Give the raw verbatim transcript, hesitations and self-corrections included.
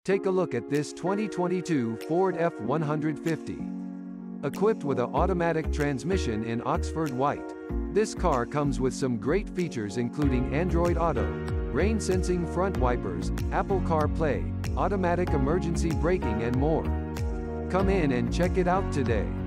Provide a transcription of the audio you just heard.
Take a look at this twenty twenty-two Ford F one fifty. Equipped with an automatic transmission in Oxford White. This car comes with some great features including Android Auto, rain-sensing front wipers, Apple CarPlay, automatic emergency braking and more. Come in and check it out today.